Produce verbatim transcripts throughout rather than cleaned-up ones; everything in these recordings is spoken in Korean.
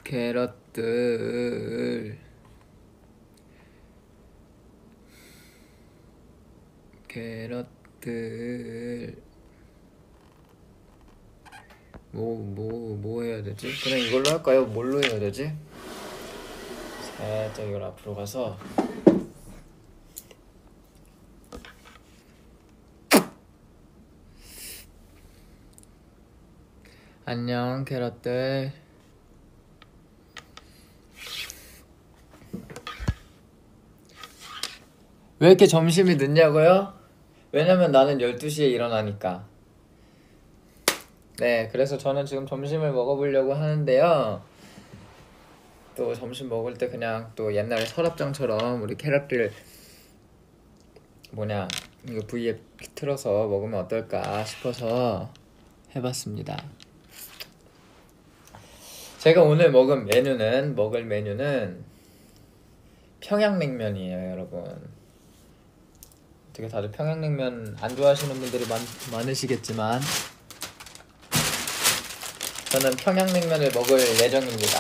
캐럿들 캐럿들 뭐 뭐 뭐 해야 되지? 그냥 이걸로 할까요? 뭘로 해야 되지? 살짝 이걸 앞으로 가서 안녕 캐럿들. 왜 이렇게 점심이 늦냐고요? 왜냐면 나는 열두 시에 일어나니까. 네, 그래서 저는 지금 점심을 먹어보려고 하는데요. 또 점심 먹을 때 그냥 또 옛날에 서랍장처럼 우리 캐럿들 뭐냐 이거 V앱 틀어서 먹으면 어떨까 싶어서 해봤습니다. 제가 오늘 먹은 메뉴는 먹을 메뉴는 평양냉면이에요, 여러분. 어떻게 다들 평양냉면 안 좋아하시는 분들이 많, 많으시겠지만 저는 평양냉면을 먹을 예정입니다.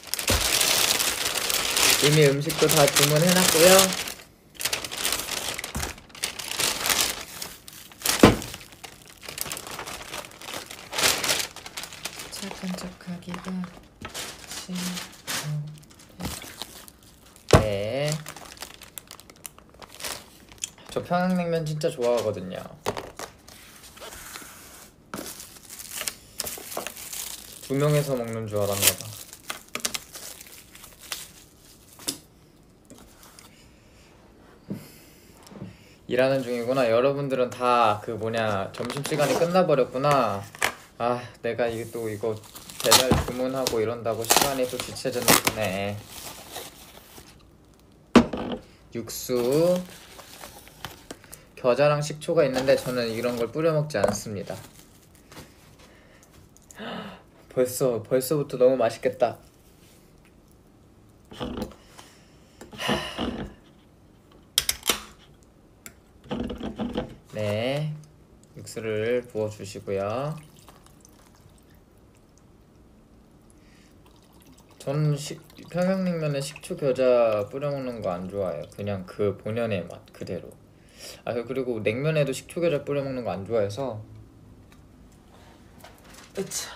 이미 음식도 다 주문해놨고요. 착한 척하기가 싫어. 네. 저 평양냉면 진짜 좋아하거든요. 두 명에서 먹는 줄 알았나봐. 일하는 중이구나. 여러분들은 다 그 뭐냐 점심시간이 끝나버렸구나. 아, 내가 이게 또 이거 배달 주문하고 이런다고 시간이 또 지체됐네. 육수, 겨자랑 식초가 있는데 저는 이런 걸 뿌려 먹지 않습니다. 벌써 벌써부터 너무 맛있겠다. 네, 육수를 부어 주시고요. 저는 시, 평양냉면에 식초 겨자 뿌려 먹는 거 안 좋아해요. 그냥 그 본연의 맛 그대로. 아, 그리고 냉면에도 식초 겨자 뿌려 먹는 거 안 좋아해서. 으차.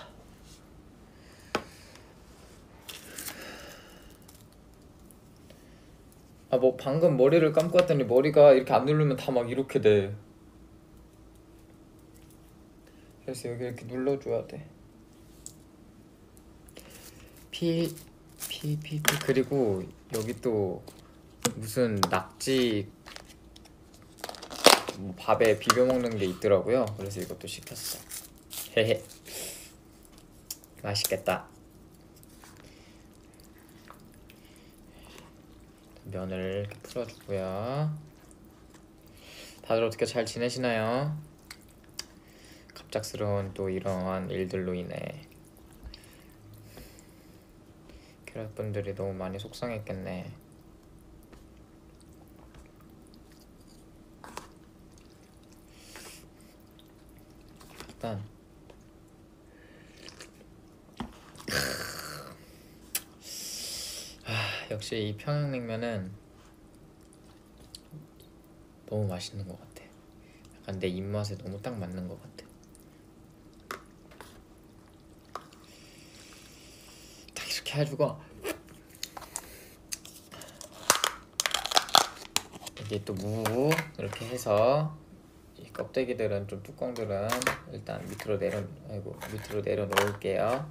아, 뭐 방금 머리를 감고 왔더니 머리가 이렇게 안 누르면 다 막 이렇게 돼. 그래서 여기 이렇게 눌러줘야 돼. 피, 피, 피, 피. 그리고 여기 또 무슨 낙지 뭐 밥에 비벼 먹는 게 있더라고요. 그래서 이것도 시켰어. 헤헤. 맛있겠다. 면을 이렇게 풀어주고요. 다들 어떻게 잘 지내시나요? 갑작스러운 또 이러한 일들로 인해 캐럿분들이 너무 많이 속상했겠네. 일단 아, 역시 이 평양냉면은 너무 맛있는 것 같아. 약간 내 입맛에 너무 딱 맞는 것 같아. 딱 이렇게 해가지고 여기 또 무 이렇게 해서 이 껍데기들은 좀 뚜껑들은 일단 밑으로 내려 아이고 밑으로 내려 놓을게요.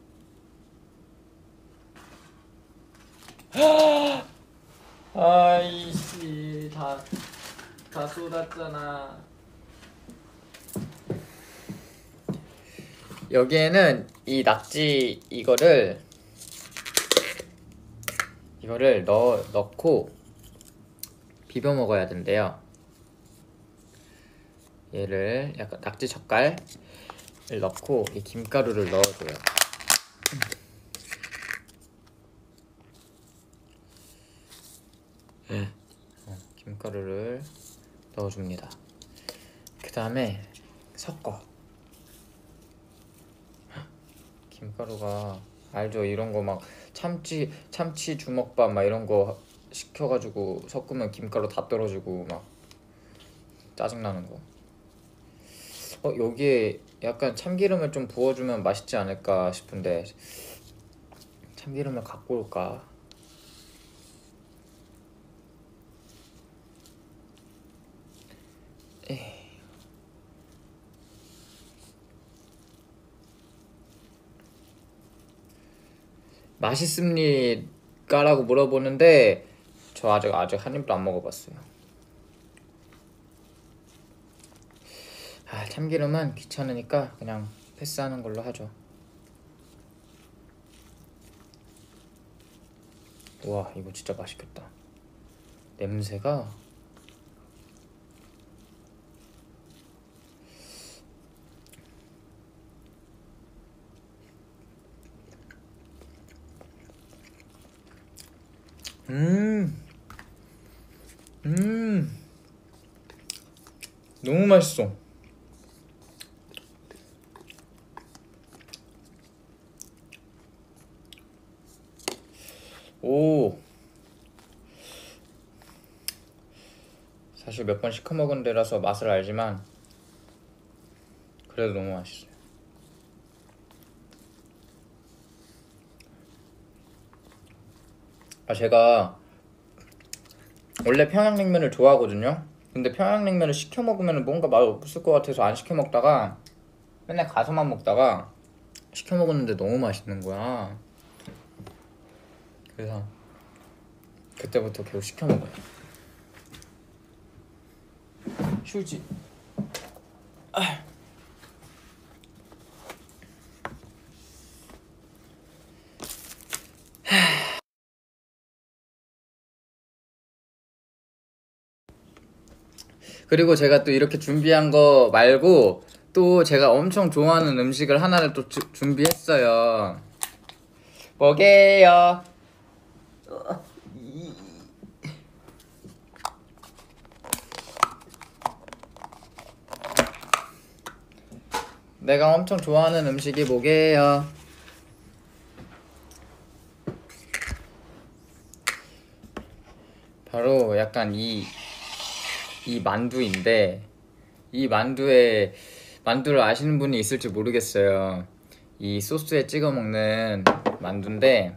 아이씨 다 다 쏟았잖아. 여기에는 이 낙지 이거를 이거를 넣어 넣고 비벼 먹어야 된대요. 얘를 약간 낙지 젓갈을 넣고 이 김가루를 넣어줘요. 음. 어, 김가루를 넣어줍니다. 그 다음에 섞어. 김가루가 알죠? 이런 거 막 참치 참치 주먹밥 막 이런 거 시켜가지고 섞으면 김가루 다 떨어지고 막 짜증나는 거. 어 여기에 약간 참기름을 좀 부어주면 맛있지 않을까 싶은데 참기름을 갖고 올까? 에이. 맛있습니까? 라고 물어보는데 저 아직 아직 한 입도 안 먹어봤어요. 아 참기름은 귀찮으니까 그냥 패스하는 걸로 하죠. 와 이거 진짜 맛있겠다. 냄새가 음, 음, 너무 맛있어. 오, 사실 몇 번 시켜 먹은 데라서 맛을 알지만 그래도 너무 맛있어요. 아 제가 원래 평양냉면을 좋아하거든요. 근데 평양냉면을 시켜 먹으면 뭔가 맛 없을 것 같아서 안 시켜 먹다가 맨날 가서만 먹다가 시켜 먹었는데 너무 맛있는 거야. 그래서 그때부터 계속 시켜 먹어요. 휴지. 아. 그리고 제가 또 이렇게 준비한 거 말고 또 제가 엄청 좋아하는 음식을 하나를 또 주, 준비했어요. 뭐게요? 내가 엄청 좋아하는 음식이 뭐게요? 바로 약간 이, 이 만두인데 이 만두에 만두를 아시는 분이 있을지 모르겠어요. 이 소스에 찍어 먹는 만두인데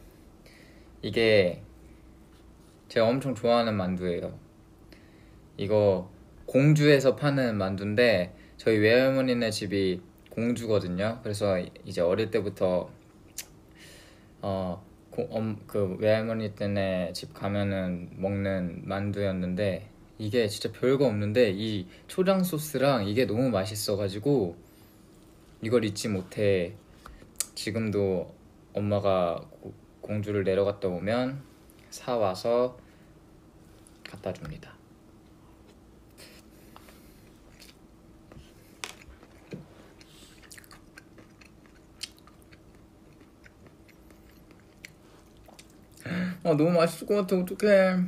이게 제가 엄청 좋아하는 만두예요. 이거 공주에서 파는 만두인데 저희 외할머니네 집이 공주거든요. 그래서 이제 어릴 때부터 어, 고, 엄, 그 외할머니 때네 집 가면은 먹는 만두였는데 이게 진짜 별거 없는데 이 초장 소스랑 이게 너무 맛있어가지고 이걸 잊지 못해. 지금도 엄마가 고, 공주를 내려갔다 오면 사와서 갖다 줍니다. 아 너무 맛있을 것 같아. 어떡해.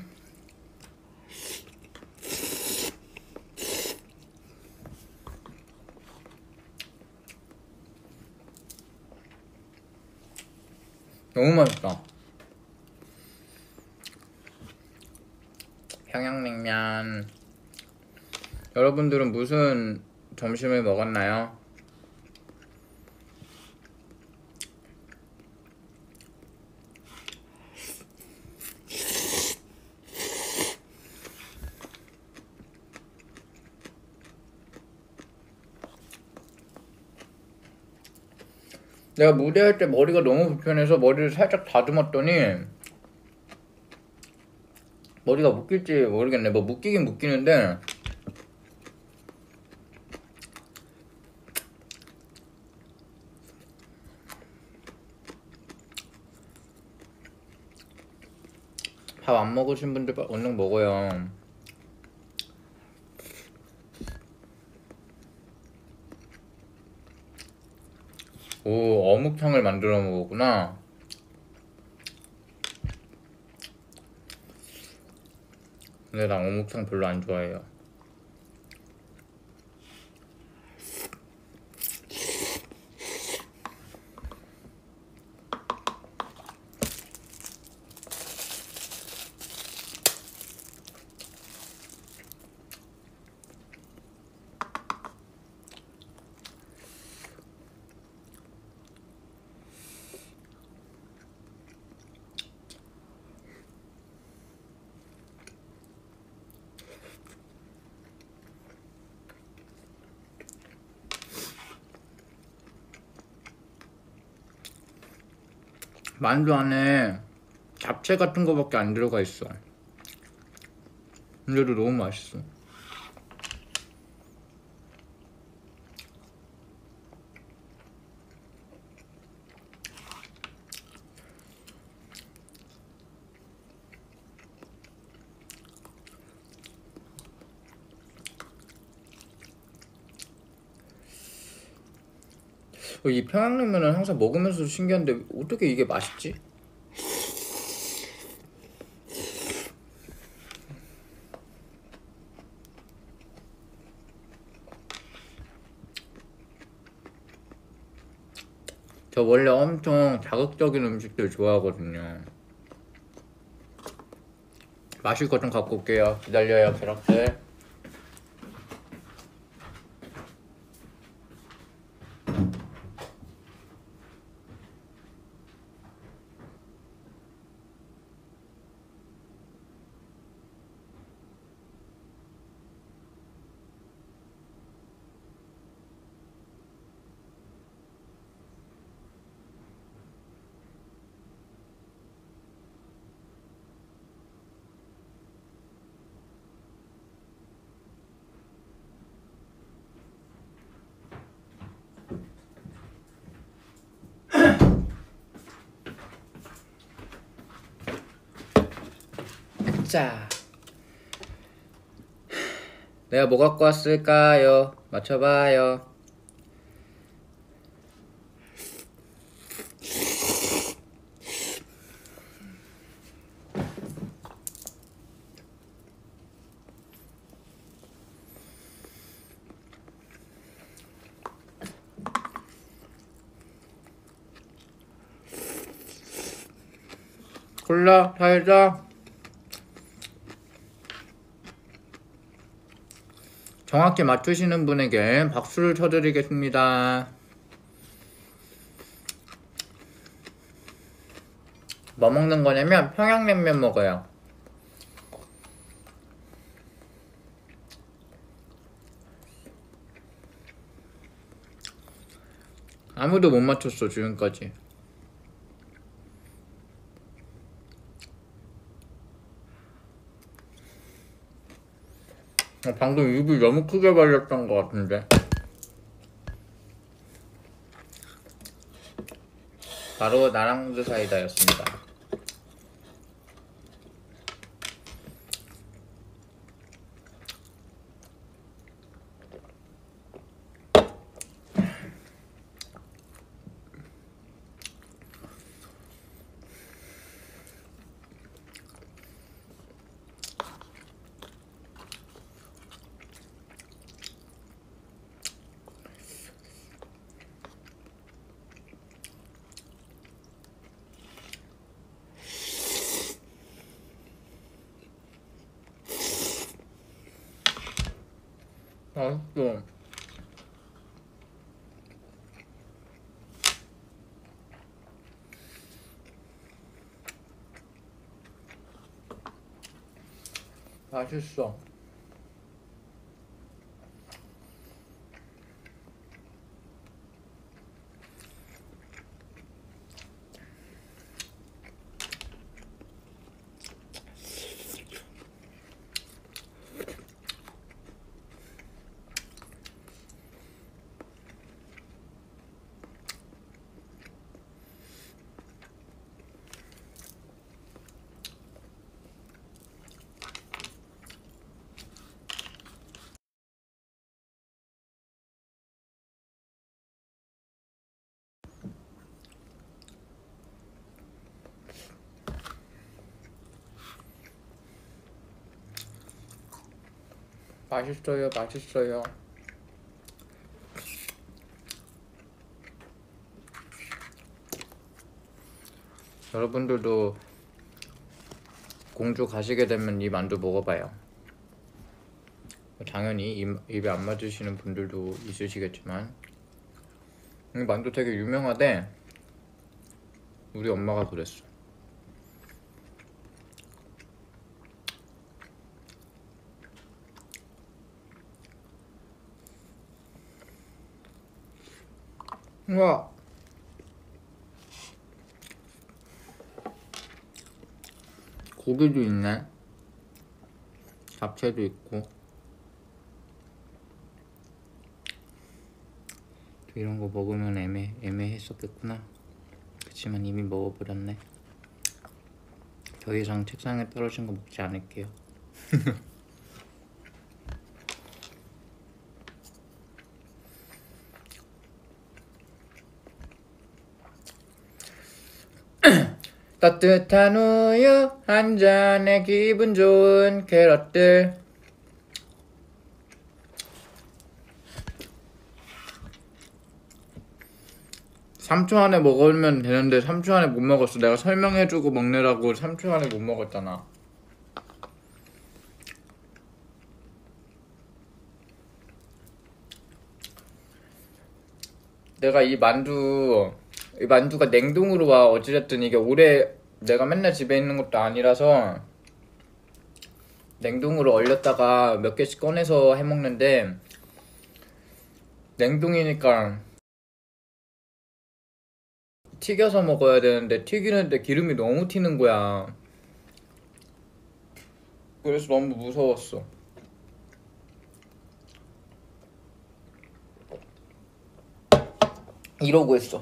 너무 맛있다. 평양냉면. 여러분들은 무슨 점심을 먹었나요? 내가 무대할 때 머리가 너무 불편해서 머리를 살짝 다듬었더니 머리가 묶일지 모르겠네. 뭐 묶이긴 묶이는데 밥 안 먹으신 분들 얼른 먹어요. 오, 어묵탕을 만들어 먹었구나. 근데 나 어묵탕 별로 안 좋아해요. 만두 안에 잡채 같은 거밖에 안 들어가 있어. 근데도 너무 맛있어. 어, 이 평양냉면은 항상 먹으면서도 신기한데 어떻게 이게 맛있지? 저 원래 엄청 자극적인 음식들 좋아하거든요. 마실 거 좀 갖고 올게요. 기다려요, 계란들. 자, 내가 뭐 갖고 왔을까요? 맞춰봐요. 콜라, 사이다. 정확히 맞추시는 분에게 박수를 쳐드리겠습니다. 뭐 먹는 거냐면 평양냉면 먹어요. 아무도 못 맞췄어 지금까지. 어, 방금 입이 너무 크게 벌렸던 것 같은데. 바로 나랑드 사이다였습니다. 맛있어. 맛있어. 맛있어요, 맛있어요. 여러분들도 공주 가시게 되면 이 만두 먹어봐요. 당연히 입, 입에 안 맞으시는 분들도 있으시겠지만 이 만두 되게 유명하대. 우리 엄마가 그랬어. 우와. 고기도 있네. 잡채도 있고. 이런 거 먹으면 애매, 애매했었겠구나. 그치만 이미 먹어버렸네. 더 이상 책상에 떨어진 거 먹지 않을게요. 따뜻한 우유 한 잔에 기분 좋은 캐럿들. 삼 초 안에 먹으면 되는데 삼 초 안에 못 먹었어. 내가 설명해주고 먹느라고 삼 초 안에 못 먹었잖아. 내가 이 만두 이 만두가 냉동으로 와. 어찌됐든 이게 오래 내가 맨날 집에 있는 것도 아니라서 냉동으로 얼렸다가 몇 개씩 꺼내서 해먹는데, 냉동이니까 튀겨서 먹어야 되는데 튀기는데 기름이 너무 튀는 거야. 그래서 너무 무서웠어. 이러고 있어.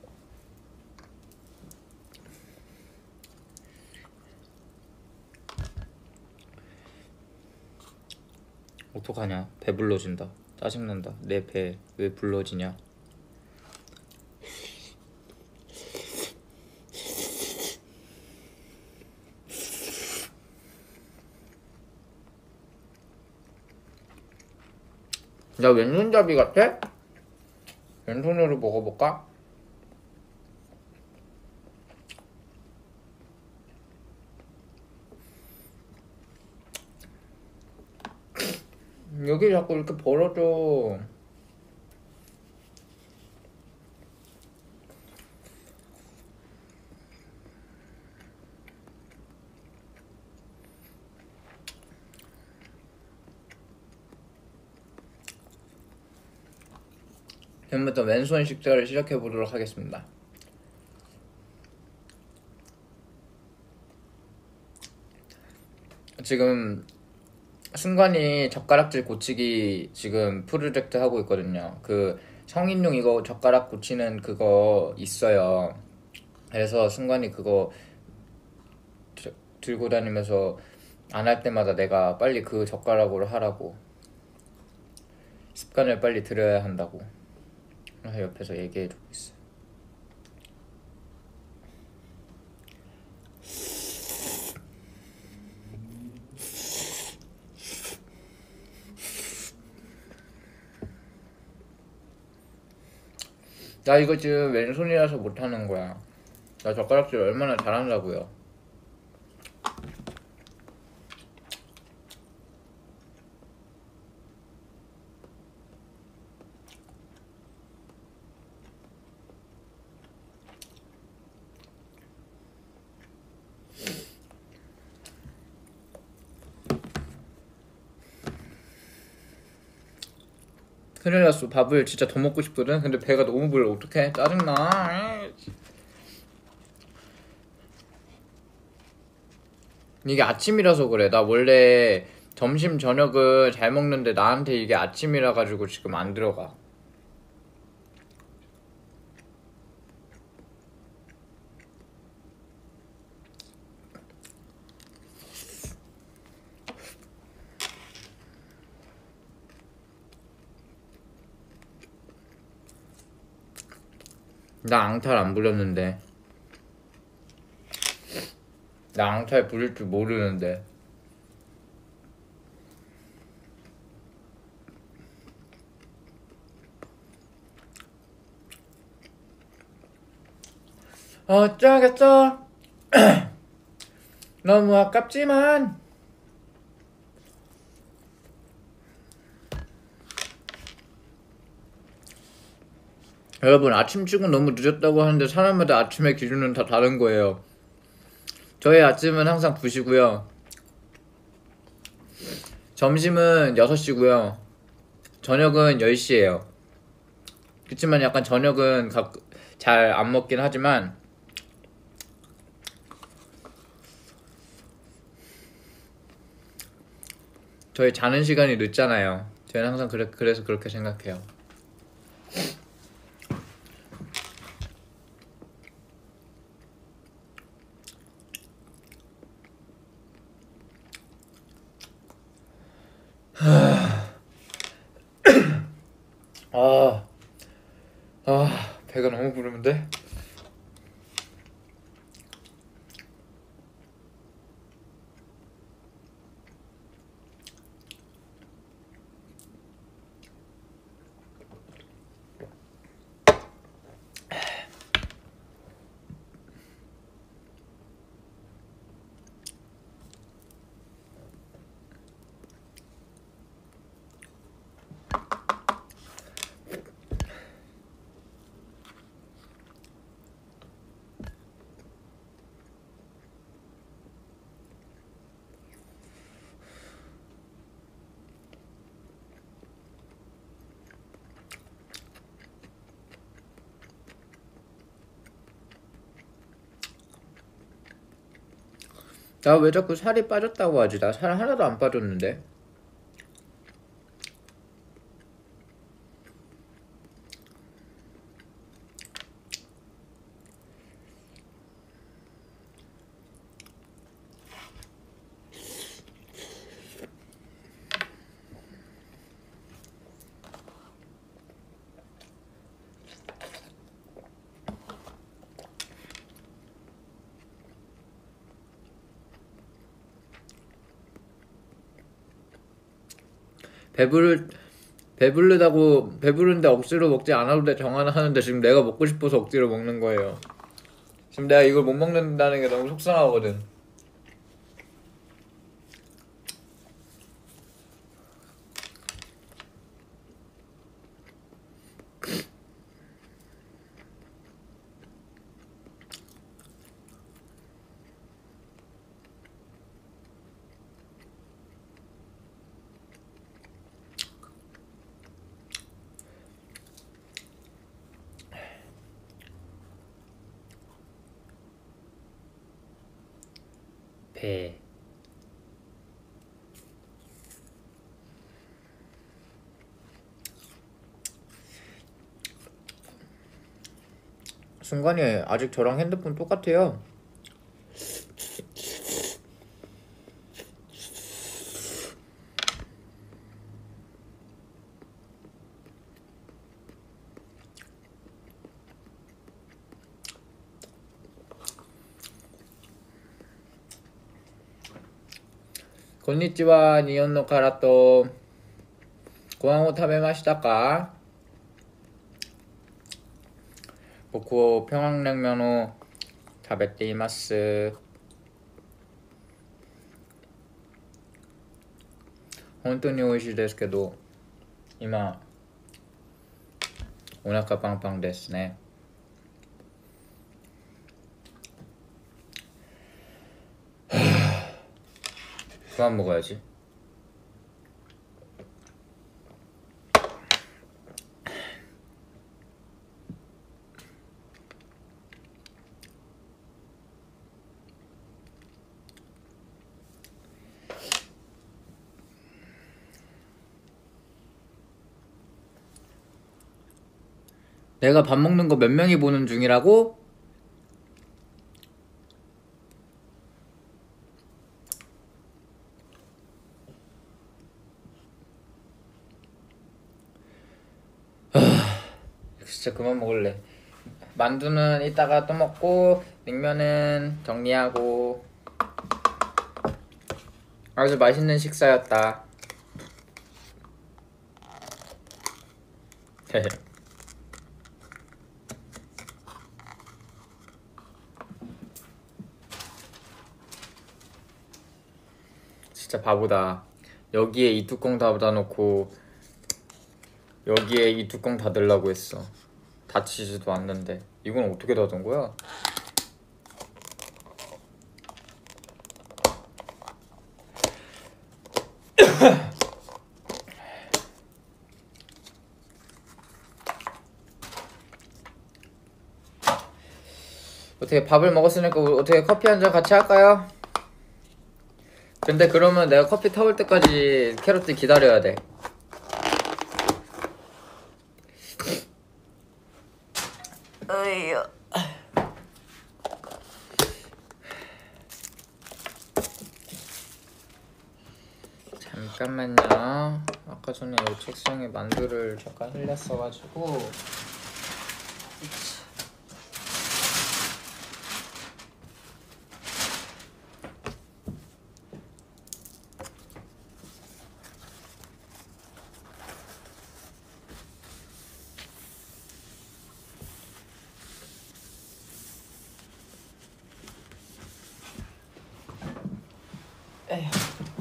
어떡하냐. 배불러진다. 짜증난다. 내 배 왜 불러지냐. 야, 왼손잡이 같아? 왼손으로 먹어볼까? 여기 자꾸 이렇게 벌어져. 지금부터 왼손 식사를 시작해보도록 하겠습니다. 지금 승관이 젓가락질 고치기 지금 프로젝트 하고 있거든요. 그 성인용 이거 젓가락 고치는 그거 있어요. 그래서 승관이 그거 드- 들고 다니면서 안 할 때마다 내가 빨리 그 젓가락으로 하라고, 습관을 빨리 들여야 한다고 옆에서 얘기해주고 있어. 나 이거 지금 왼손이라서 못하는 거야. 나 젓가락질 얼마나 잘한다고요. 큰일 났어. 밥을 진짜 더 먹고 싶거든. 근데 배가 너무 불러. 어떡해. 짜증나. 이게 아침이라서 그래. 나 원래 점심 저녁을 잘 먹는데 나한테 이게 아침이라 가지고 지금 안 들어가. 나 앙탈 안 부렸는데. 나 앙탈 부릴 줄 모르는데. 어쩌겠어. 너무 아깝지만 여러분, 아침 출근 너무 늦었다고 하는데 사람마다 아침의 기준은 다 다른 거예요. 저의 아침은 항상 두 시고요 점심은 여섯 시고요 저녁은 열 시예요 그치만 약간 저녁은 잘 안 먹긴 하지만 저희 자는 시간이 늦잖아요. 저희는 항상 그래, 그래서 그렇게 생각해요. 아, 아, 배가 너무 부르는데? 나 왜 자꾸 살이 빠졌다고 하지? 나 살 하나도 안 빠졌는데? 배부를 배부르다고 배부른데 억지로 먹지 않아도 돼 정하나 하는데 지금 내가 먹고 싶어서 억지로 먹는 거예요. 지금 내가 이걸 못 먹는다는 게 너무 속상하거든. 배 순간이 아직 저랑 핸드폰 똑같아요. 곤니치와 니온のからとご飯を食べましたか？僕は평양냉면を食べています。本当に美味しいですけど今お腹パンパンですね。그만 먹어야지. 내가 밥 먹는 거 몇 명이 보는 중이라고? 진짜 그만 먹을래. 만두는 이따가 또 먹고 냉면은 정리하고. 아주 맛있는 식사였다. 진짜 바보다. 여기에 이 뚜껑 닫아놓고 여기에 이 뚜껑 닫으려고 했어. 닫히지도 않는데 이건 어떻게 닫은 거야? 어떻게 밥을 먹었으니까 어떻게 커피 한 잔 같이 할까요? 근데 그러면 내가 커피 타올 때까지 캐럿들 기다려야 돼. 어이요. 잠깐만요. 아까 전에 이 책상에 만두를 잠깐 흘렸어가지고. 에휴.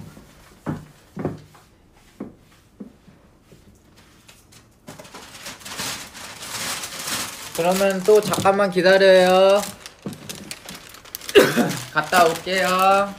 그러면 또 잠깐만 기다려요. 갔다 올게요.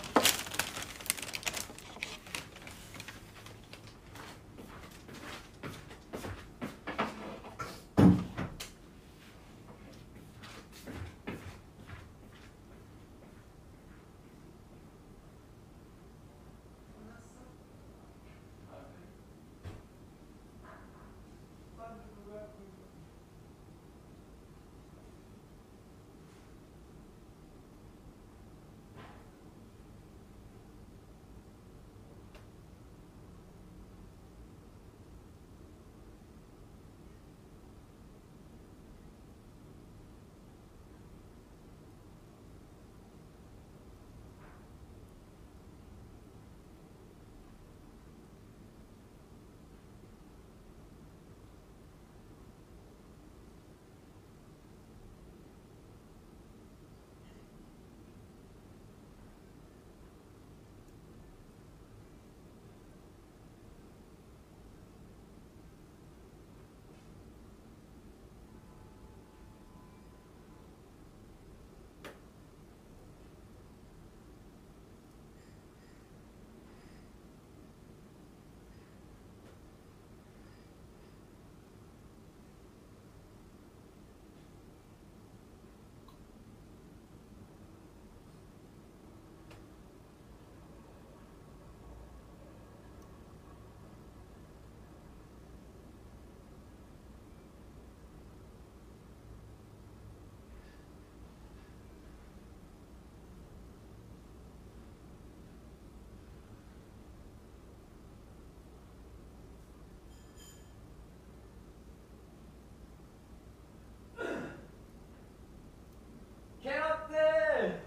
캐럿들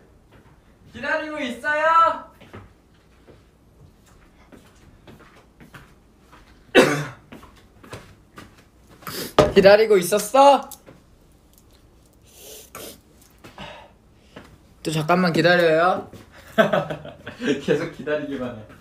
기다리고 있어요? 기다리고 있었어? 또 잠깐만 기다려요. 계속 기다리기만 해.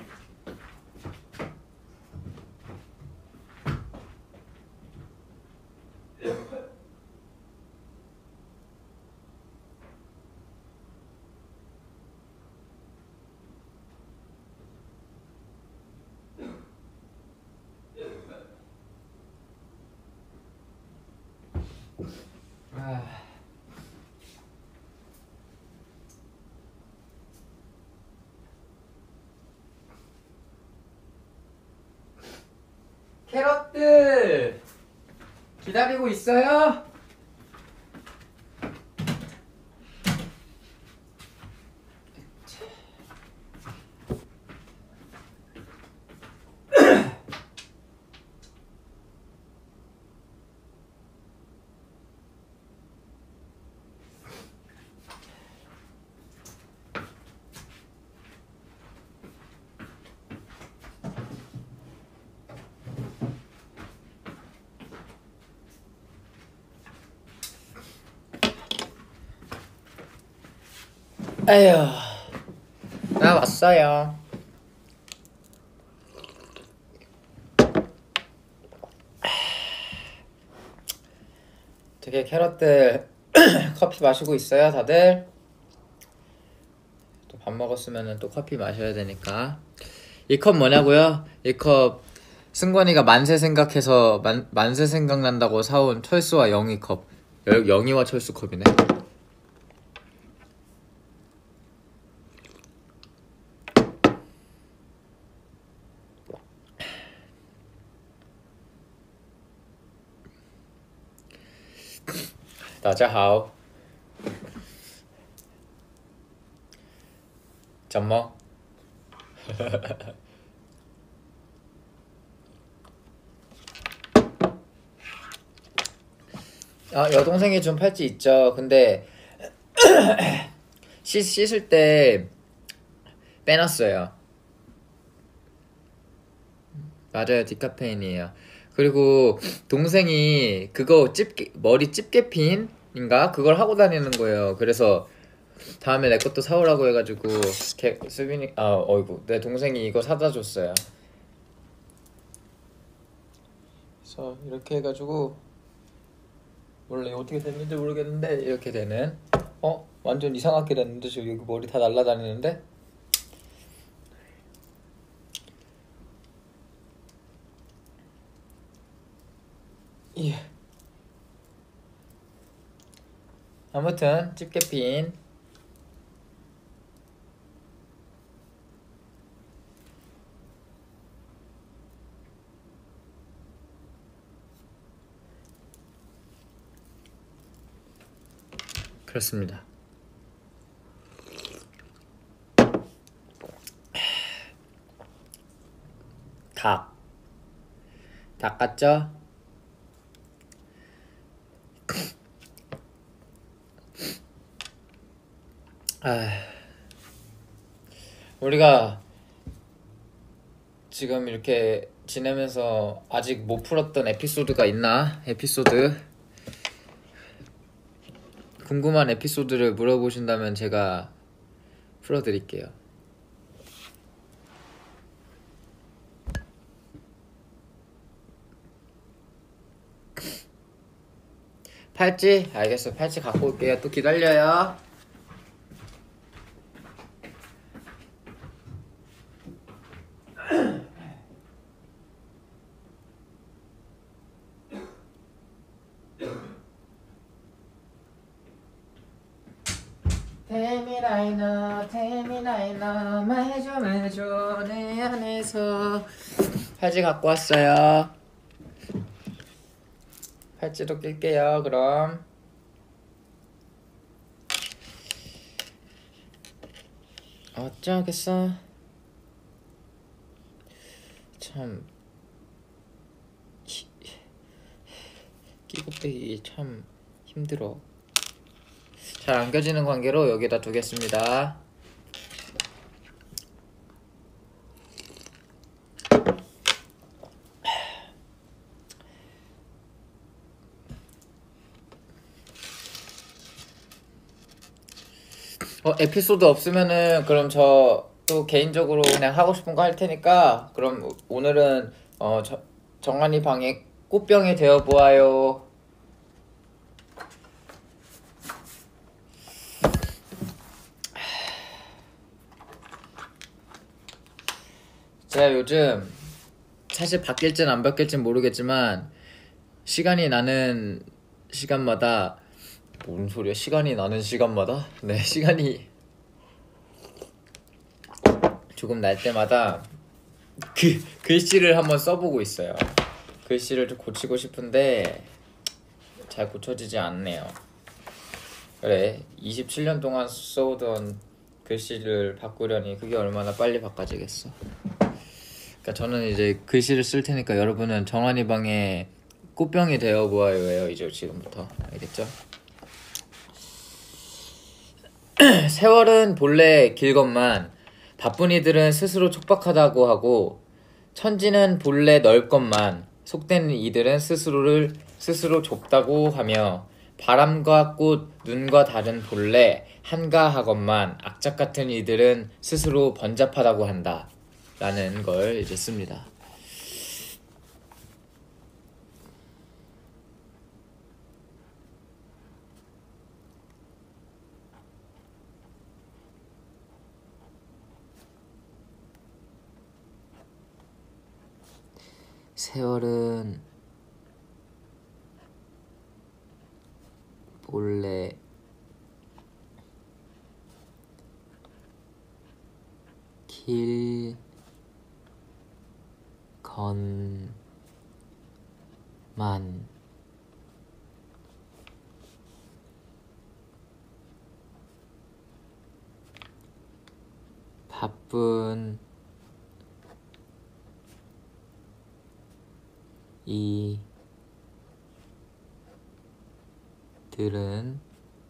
캐럿들 기다리고 있어요? 에휴, 나 왔어요. 되게 캐럿들 커피 마시고 있어요, 다들? 또 밥 먹었으면 또 커피 마셔야 되니까. 이 컵 뭐냐고요? 이 컵 승관이가 만세 생각해서 만, 만세 생각난다고 사온 철수와 영희 컵. 영희와 철수 컵이네. 大家好怎么아, 여동생이 좀 팔찌 있죠. 근데 씻, 씻을 때 빼놨어요. 맞아요, 디카페인이에요. 그리고 동생이 그거 집게, 머리 집게핀인가? 그걸 하고 다니는 거예요. 그래서 다음에 내 것도 사오라고 해가지고 개, 수빈이 아 어이구 내 동생이 이거 사다 줬어요. 그래서 이렇게 해가지고 원래 어떻게 됐는지 모르겠는데 이렇게 되는 어? 완전 이상하게 됐는데 지금 여기 머리 다 날라다니는데? 예. 아무튼 집게핀 그렇습니다. 닭. 닭 같죠? 아, 우리가 지금 이렇게 지내면서 아직 못 풀었던 에피소드가 있나? 에피소드 궁금한 에피소드를 물어보신다면 제가 풀어드릴게요. 팔찌? 알겠어. 팔찌 갖고 올게요. 또 기다려요. Tell me right now, tell me right now, 말해줘 말해줘 내 안에서. 팔찌 갖고 왔어요. 팔찌도 낄게요. 그럼 어쩌겠어. 참 끼고 빼기 참 힘들어. 잘 안 껴지는 관계로 여기다 두겠습니다. 어, 에피소드 없으면은 그럼 저 또 개인적으로 그냥 하고 싶은 거 할 테니까 그럼 오늘은 어, 저, 정한이 방에 꽃병이 되어 보아요. 제가 요즘 사실 바뀔진 안 바뀔진 모르겠지만 시간이 나는 시간마다 뭔 소리야? 시간이 나는 시간마다? 네, 시간이 조금 날 때마다 그 글씨를 한번 써보고 있어요. 글씨를 좀 고치고 싶은데 잘 고쳐지지 않네요. 그래, 이십칠 년 동안 써오던 글씨를 바꾸려니 그게 얼마나 빨리 바꿔지겠어. 그러니까 저는 이제 글씨를 쓸 테니까 여러분은 정한이 방에 꽃병이 되어 보아요예요. 이제 지금부터 알겠죠? 세월은 본래 길건만 바쁜 이들은 스스로 촉박하다고 하고 천지는 본래 넓건만 속된 이들은 스스로를 스스로 좁다고 하며 바람과 꽃, 눈과 달은 본래 한가하건만 악착 같은 이들은 스스로 번잡하다고 한다 라는 걸 이제 씁니다. 세월은 본래 길건만 바쁜 이들은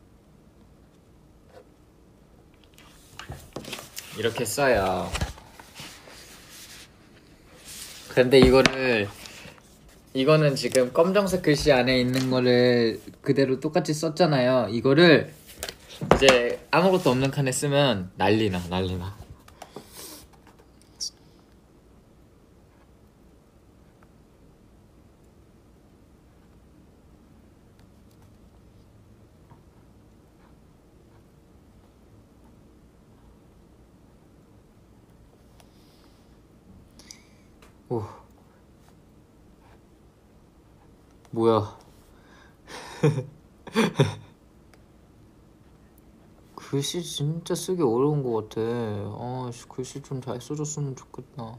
이렇게 써요. 근데 이거를 이거는 지금 검정색 글씨 안에 있는 거를 그대로 똑같이 썼잖아요. 이거를 이제 아무것도 없는 칸에 쓰면 난리나 난리나. 오, 뭐야? 글씨 진짜 쓰기 어려운 것 같아. 아, 글씨 좀 잘 써줬으면 좋겠다.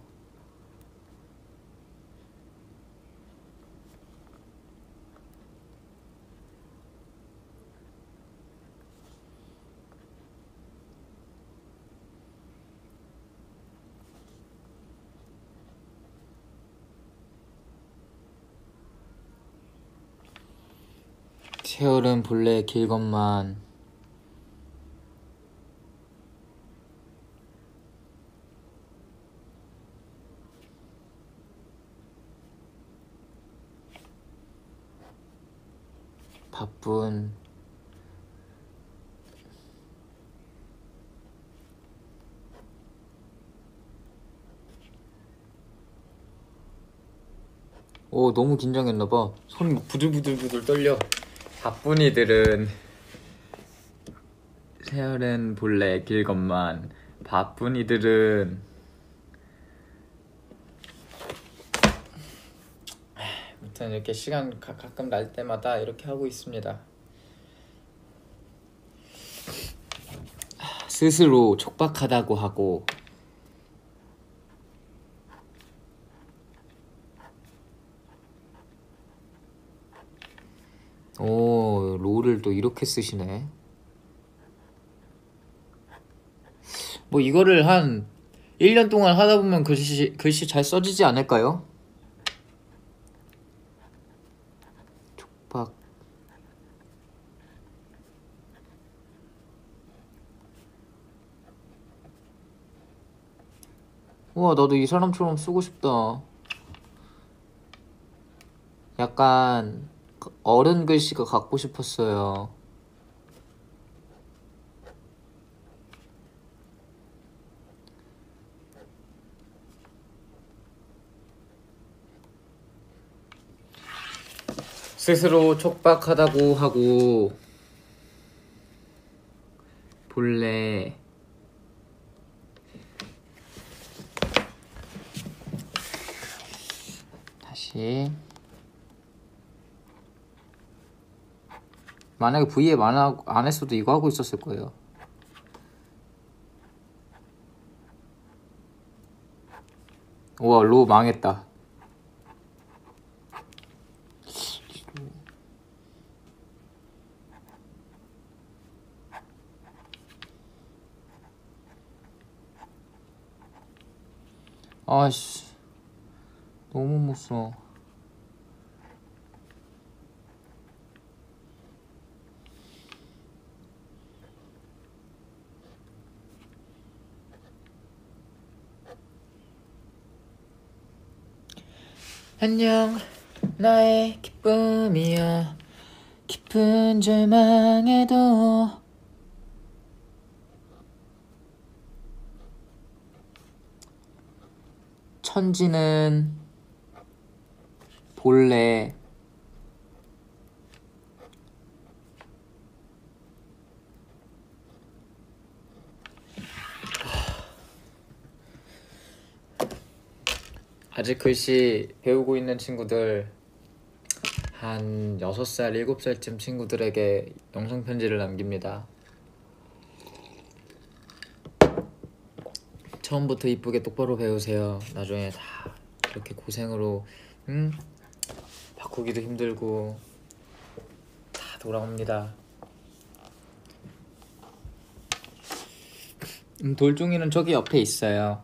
세월은 본래 길건만 바쁜 오, 너무 긴장했나봐. 손이 막 부들부들부들 떨려. 바쁜 이들은 세월은 본래 길건만 바쁜 이들은 아무튼 이렇게 시간 가, 가끔 날 때마다 이렇게 하고 있습니다. 스스로 촉박하다고 하고 오, 롤을 또 이렇게 쓰시네. 뭐 이거를 한 일 년 동안 하다 보면 글씨, 글씨 잘 써지지 않을까요? 촉박 우와, 나도 이 사람처럼 쓰고 싶다. 약간 어른 글씨가 갖고 싶었어요. 스스로 촉박하다고 하고 본래 다시 만약에 브이앱 안, 하, 안 했어도 이거 하고 있었을 거예요. 우와, 로 망했다. 아씨, 너무 못 써. 안녕, 나의 기쁨이야. 깊은 절망에도 천지는 본래 아직 글씨 배우고 있는 친구들, 한 여섯 살, 일곱 살쯤 친구들에게 영상편지를 남깁니다. 처음부터 이쁘게 똑바로 배우세요. 나중에 다 이렇게 고생으로 응? 바꾸기도 힘들고 다 돌아옵니다. 음, 돌종이는 저기 옆에 있어요.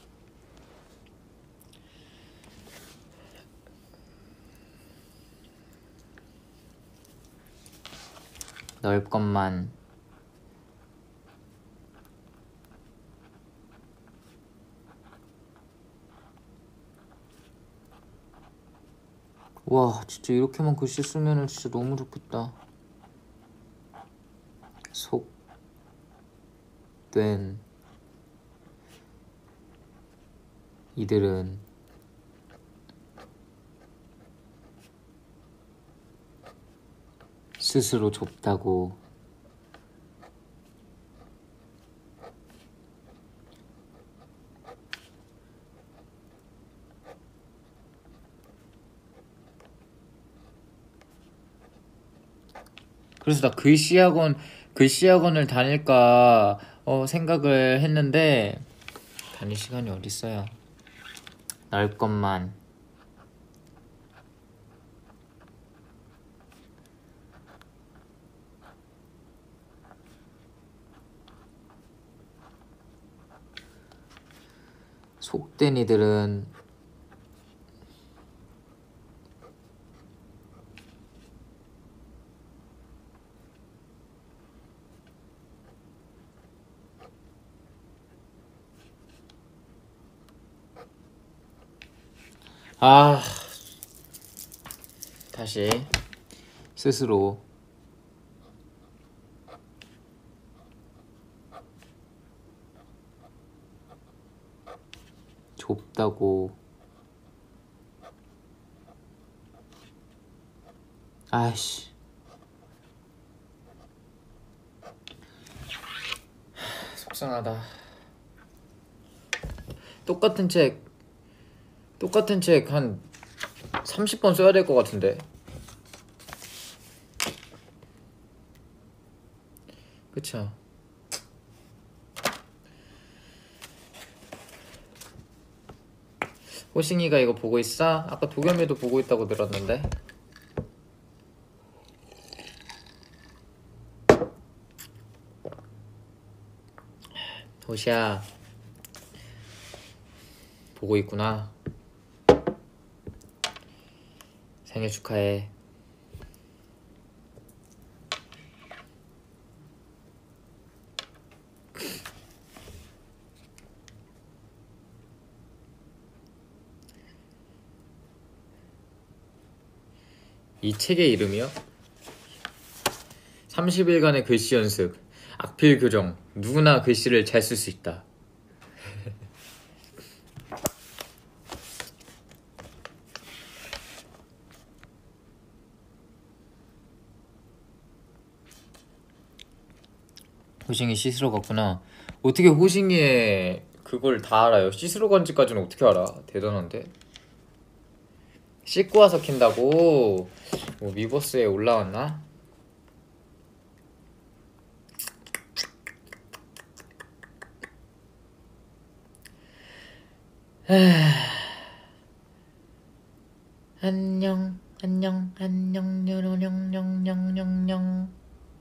넣을 것만. 와, 진짜 이렇게만 글씨 쓰면은 진짜 너무 좋겠다. 속된 이들은 스스로 좁다고. 그래서 나 글씨 학원 글씨 학원을 다닐까 어, 생각을 했는데 다닐 시간이 어딨어요. 날 것만. 속된 이들은 아 다시 스스로 좁다고. 아이씨 속상하다. 똑같은 책 똑같은 책 한 삼십 번 써야 될 것 같은데. 그쵸? 호싱이가 이거 보고 있어? 아까 도겸이도 보고 있다고 들었는데. 호시야 보고 있구나. 생일 축하해. 이 책의 이름이요? 삼십 일간의 글씨 연습. 악필 교정. 누구나 글씨를 잘 쓸 수 있다. 호싱이 씻으러 갔구나. 어떻게 호싱이의 그걸 다 알아요? 씻으러 간지까지는 어떻게 알아? 대단한데? 씻고 와서 킨다고? 뭐 위버스에 올라왔나? 안녕 안녕 안녕 뇨뇨뇨뇨뇨뇨뇨.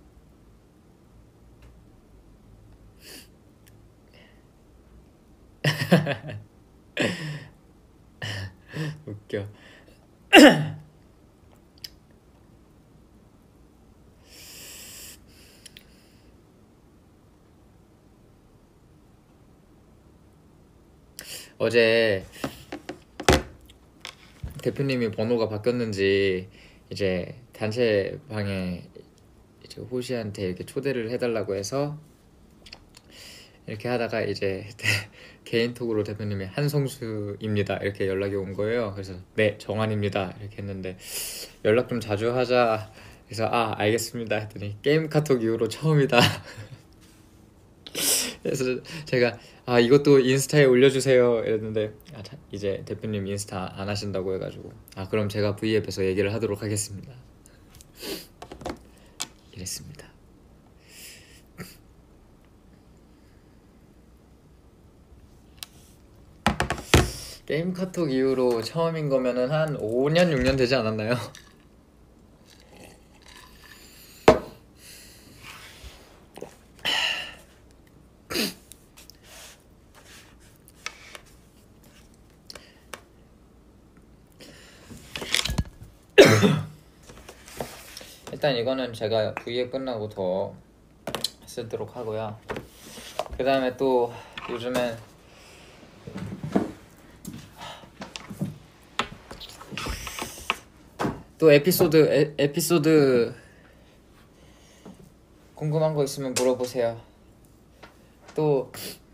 웃겨. 어제 대표님이 번호가 바뀌었는지 이제 단체방에 이제 호시한테 이렇게 초대를 해달라고 해서 이렇게 하다가 이제 개인톡으로 대표님이 한성수입니다 이렇게 연락이 온 거예요. 그래서 네 정한입니다 이렇게 했는데 연락 좀 자주 하자. 그래서 아 알겠습니다 했더니 게임 카톡 이후로 처음이다. 그래서 제가 아 이것도 인스타에 올려주세요 이랬는데 아, 이제 대표님 인스타 안 하신다고 해가지고 아 그럼 제가 V앱에서 얘기를 하도록 하겠습니다 이랬습니다. 게임 카톡 이후로 처음인 거면은 한 오 년 육 년 되지 않았나요? 일단 이거는 제가 브이앱 끝나고 더 쓰도록 하고요. 그 다음에 또 요즘엔 또 에피소드 에, 에피소드 궁금한 거 있으면 물어보세요. 또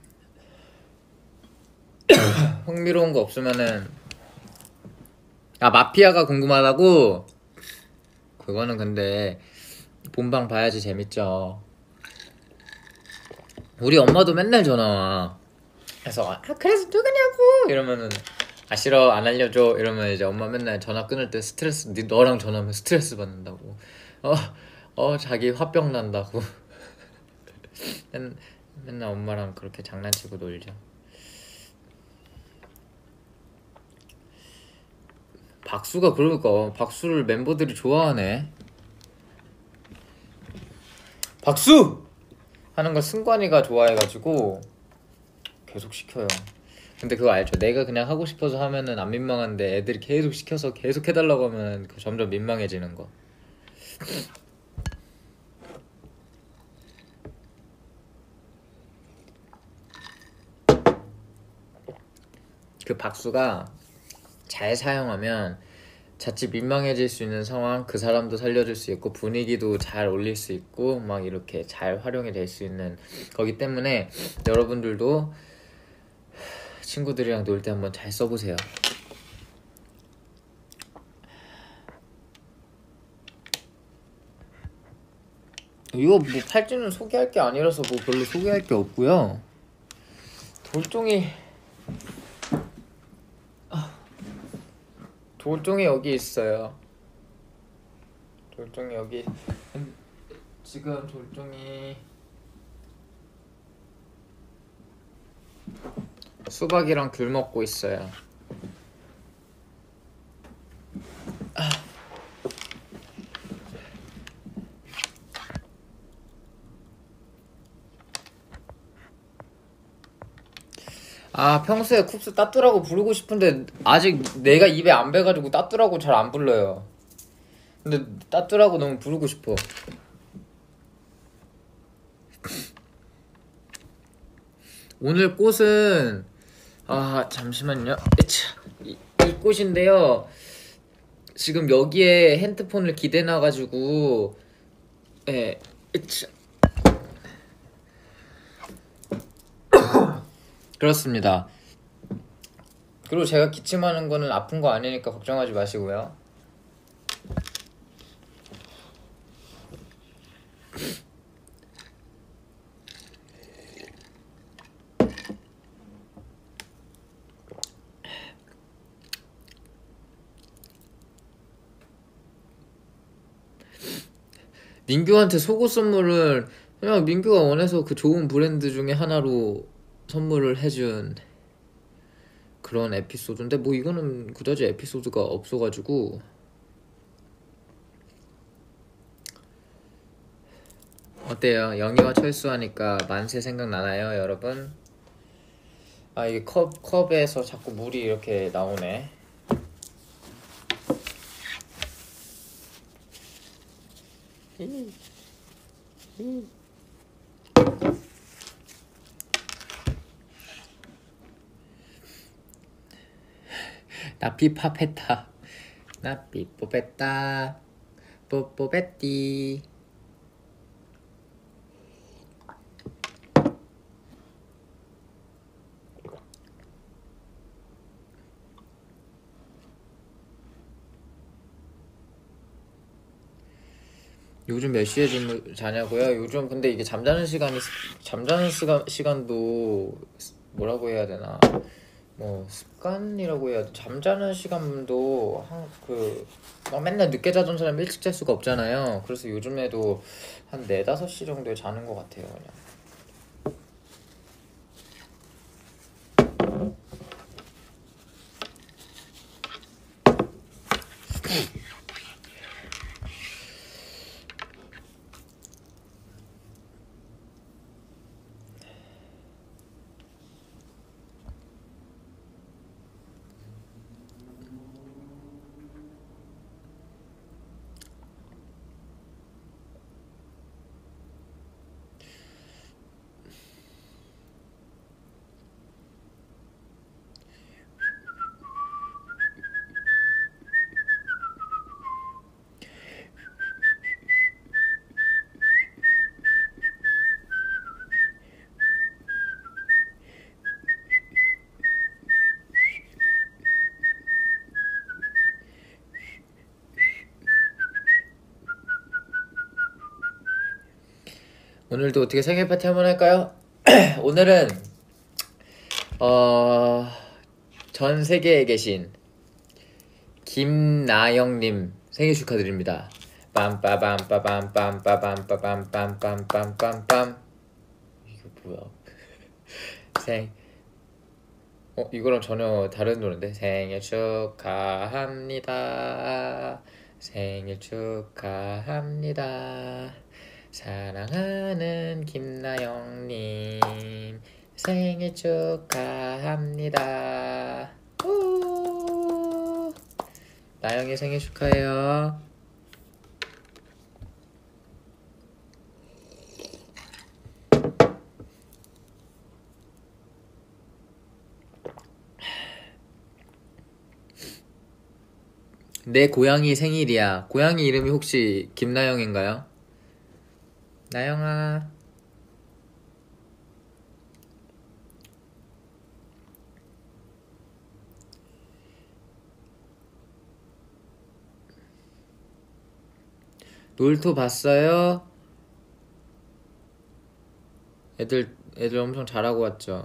흥미로운 거 없으면은 아 마피아가 궁금하다고? 그거는 근데 본방 봐야지 재밌죠. 우리 엄마도 맨날 전화와. 그래서 아 그래서 누구냐고 이러면은 아 싫어 안 알려줘 이러면 이제 엄마 맨날 전화 끊을 때 스트레스 네 너랑 전화하면 스트레스 받는다고 어, 어 자기 화병 난다고 맨, 맨날 엄마랑 그렇게 장난치고 놀죠. 박수가 그러니까 박수를 멤버들이 좋아하네. 박수! 하는 거 승관이가 좋아해가지고 계속 시켜요. 근데 그거 알죠? 내가 그냥 하고 싶어서 하면은 안 민망한데 애들이 계속 시켜서 계속 해달라고 하면 점점 민망해지는 거. 그 박수가 잘 사용하면 자칫 민망해질 수 있는 상황 그 사람도 살려줄 수 있고 분위기도 잘 올릴 수 있고 막 이렇게 잘 활용이 될 수 있는 거기 때문에 여러분들도 친구들이랑 놀 때 한번 잘 써보세요. 이거 뭐 팔찌는 소개할 게 아니라서 뭐 별로 소개할 게 없고요. 돌종이 돌종이 여기 있어요. 돌종이 여기 지금 돌종이 수박이랑 귤 먹고 있어요. 아. 아 평소에 쿱스 따뚜라고 부르고 싶은데 아직 내가 입에 안 배가지고 따뚜라고 잘 안 불러요. 근데 따뚜라고 너무 부르고 싶어. 오늘 꽃은 아 잠시만요. 에차. 이, 이 꽃인데요. 지금 여기에 핸드폰을 기대놔가지고 예. 에차. 그렇습니다. 그리고 제가 기침하는 거는 아픈 거 아니니까 걱정하지 마시고요. 민규한테 속옷 선물을 그냥 민규가 원해서 그 좋은 브랜드 중에 하나로 선물을 해준 그런 에피소드인데 뭐 이거는 그다지 에피소드가 없어가지고 어때요? 영희와 철수하니까 만세 생각나나요 여러분? 아 이게 컵, 컵에서 자꾸 물이 이렇게 나오네. 나 피파했다. 나 삐뽀뺐다. 뽀뽀뺐디. 요즘 몇 시에 주, 자냐고요? 요즘 근데 이게 잠자는 시간이 잠자는 시간 시간도 뭐라고 해야 되나? 뭐 습관이라고 해야 돼. 잠자는 시간도 한그막 맨날 늦게 자던 사람 일찍 잘 수가 없잖아요. 그래서 요즘에도 한 네다섯 시 정도에 자는 것 같아요, 그냥. 오늘도 어떻게 생일 파티 한번 할까요? 오늘은 어... 전 세계에 계신 김나영님 생일 축하드립니다. 빰빠밤빠밤빰빠밤빠밤빰빰빰빰빰. 이거 뭐야? 생 어 이거랑 전혀 다른 노래인데. 생일 축하합니다. 생일 축하합니다. 사랑하는 김나영님 생일 축하합니다. 우! 나영이 생일 축하해요. 내 고양이 생일이야. 고양이 이름이 혹시 김나영인가요? 나영아. 놀토 봤어요? 애들 애들 엄청 잘하고 왔죠.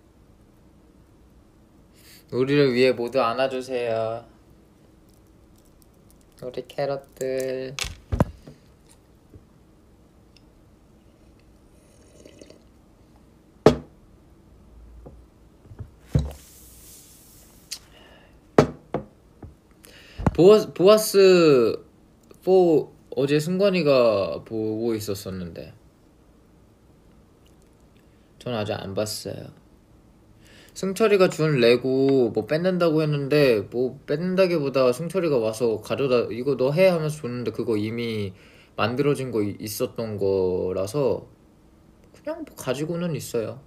우리를 위해 모두 안아주세요. 우리 캐럿들. 보아, 보아스 사 어제 승관이가 보고 있었었는데 전 아직 안 봤어요. 승철이가 준 레고 뭐 뺏는다고 했는데 뭐 뺏는다기보다 승철이가 와서 가져다 이거 너 해 하면서 줬는데 그거 이미 만들어진 거 있었던 거라서 그냥 뭐 가지고는 있어요.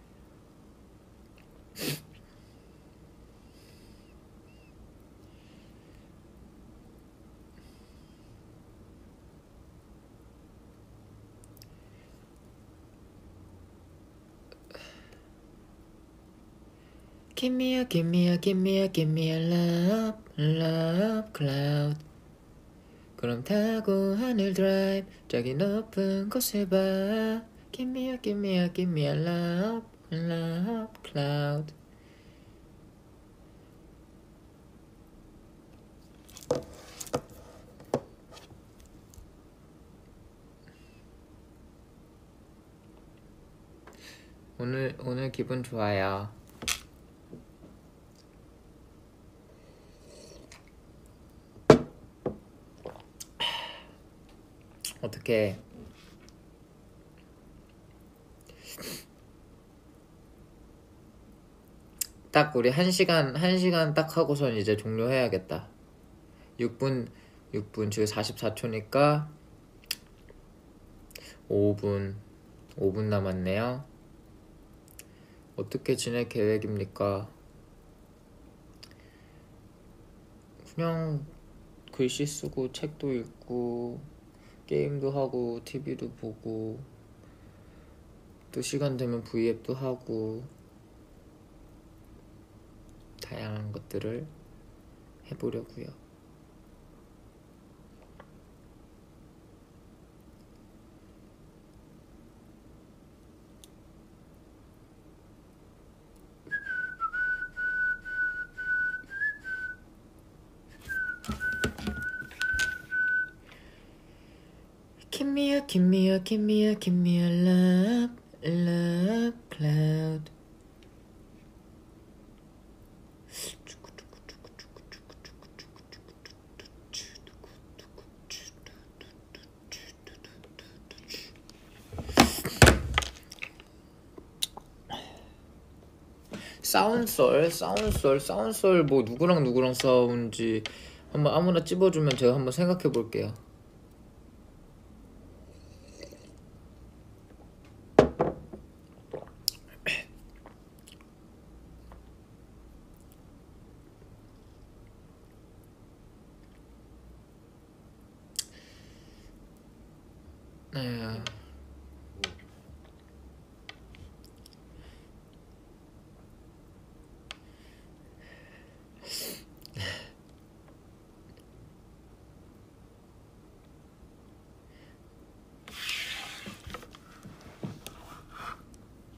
Give me a, give me a, give me a, give me a love, love cloud. 그럼 타고 하늘 드라이브 저기 높은 곳을 봐. Give me a, give me a, give me a love, love cloud. 오늘 오늘 기분 좋아요. 어떻게 딱 우리 한 시간 한 시간 딱 하고선 이제 종료해야겠다. 육 분 육 분 지금 사십사 초니까 오 분 오 분 남았네요. 어떻게 지낼 계획입니까? 그냥 글씨 쓰고 책도 읽고 게임도 하고 티비도 보고 또 시간 되면 브이앱도 하고 다양한 것들을 해보려고요. Give me a, give me a, give me a, give me a love, love cloud. 싸운썰, 싸운썰, 싸운썰 뭐 누구랑 누구랑 싸운지 한번 아무나 찝어주면 제가 한번 생각해 볼게요. 네.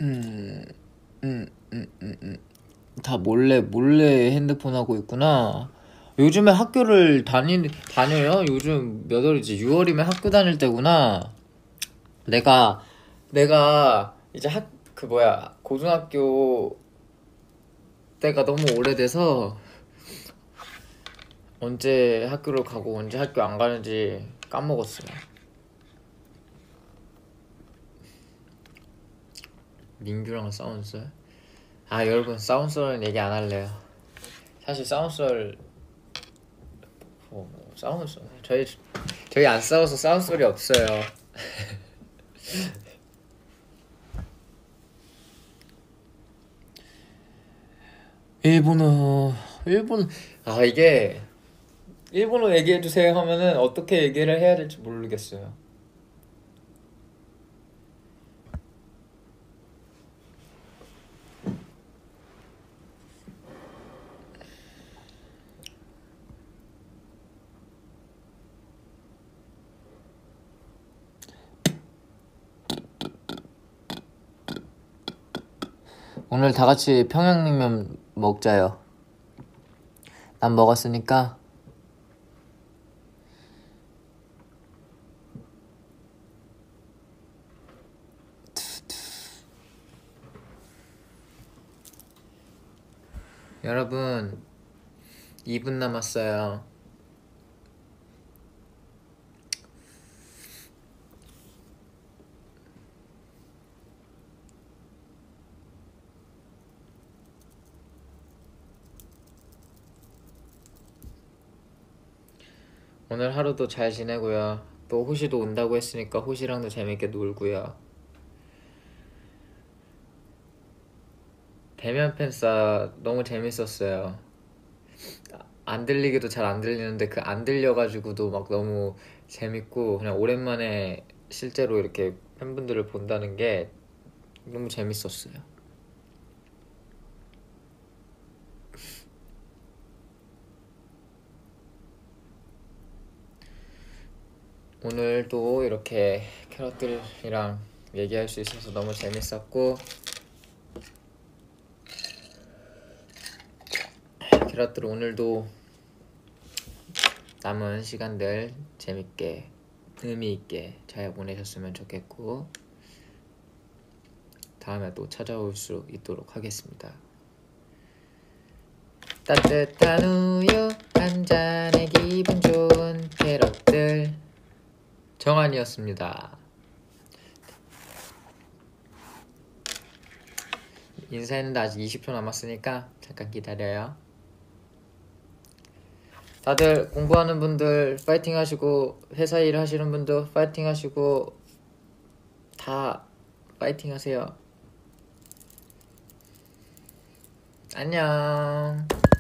음, 음, 음, 음, 음. 다 몰래 몰래 핸드폰 하고 있구나. 요즘에 학교를 다니 다녀요? 요즘 몇 월이지? 유월이면 학교 다닐 때구나. 내가 내가 이제 학 그 뭐야 고등학교 때가 너무 오래돼서 언제 학교를 가고 언제 학교 안 가는지 까먹었어요. 민규랑 싸운 썰? 아 여러분 싸운 썰은 얘기 안 할래요. 사실 싸운 썰 뭐, 뭐 싸운 썰 저희 저희 안 싸워서 싸운 썰이 없어요. 일본어 일본 아 이게 일본어 얘기해주세요 하면은 어떻게 얘기를 해야 될지 모르겠어요. 오늘 다 같이 평양냉면 먹자요. 난 먹었으니까. 여러분 이 분 남았어요. 오늘 하루도 잘 지내고요. 또 호시도 온다고 했으니까 호시랑도 재밌게 놀고요. 대면 팬싸 너무 재밌었어요. 안 들리기도 잘 안 들리는데 그 안 들려가지고도 막 너무 재밌고 그냥 오랜만에 실제로 이렇게 팬분들을 본다는 게 너무 재밌었어요. 오늘도 이렇게 캐럿들이랑 얘기할 수 있어서 너무 재밌었고 캐럿들 오늘도 남은 시간들 재밌게 의미있게 잘 보내셨으면 좋겠고 다음에 또 찾아올 수 있도록 하겠습니다. 따뜻한 우유 한 잔에 기분 좋은 캐럿들 정한이었습니다. 인사했는데 아직 이십 초 남았으니까 잠깐 기다려요. 다들 공부하는 분들 파이팅 하시고 회사 일 하시는 분도 파이팅 하시고 다 파이팅 하세요. 안녕.